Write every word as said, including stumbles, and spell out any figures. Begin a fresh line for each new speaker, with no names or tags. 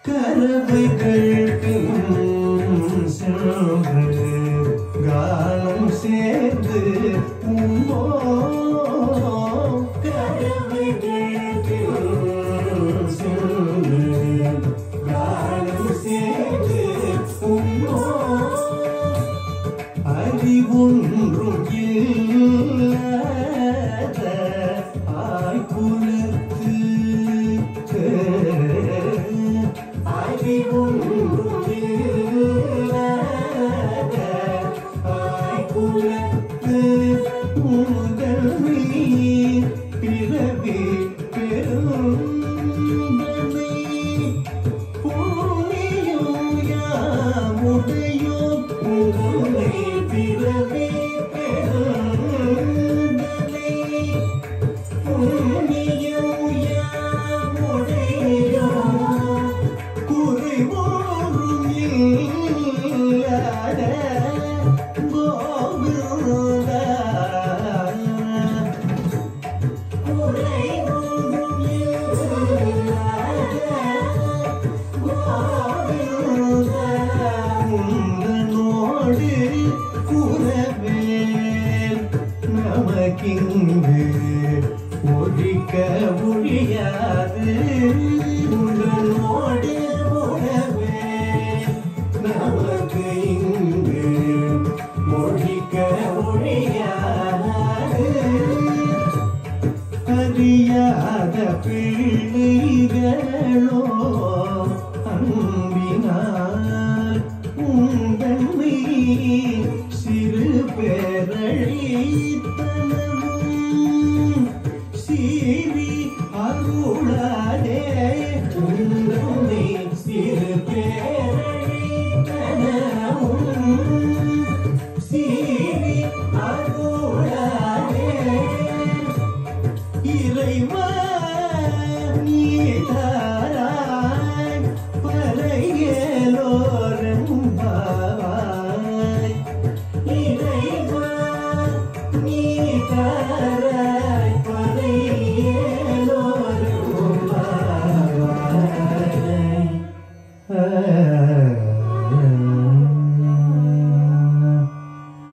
கரவைகள் சென்று காலம் சேர்ந்து உன்னோ கரவைகள் சென்று காலம் சேர்ந்து உன்னோ அறிவொன்றும் இல்லாத ஆய்குலத்து அறிவொன்றும் இல்லாத ஆய்குலத்து முதல்வி பிறவி பெருந்தனை புண்ணியம் யாமுடையோ முதலை பிறவி பெருந்தனை புண்ணியம் யாமுடையோ குறைவோரும் இல்லாத கோவிந்தா குறைவோரும் இல்லாத கோவிந்தா உந்தனோடு குறவேல் நமக்கிங்கு ஒழிக்க முடியாது உங்களோடு உறவேல் நமக்கு இங்கு ஒழிக்க முடியாது அறியாத பிள்ளைகளோ அன்பினால் உந்தன்மை சிறு பேரழித்தனமும் சீவி அருளாதே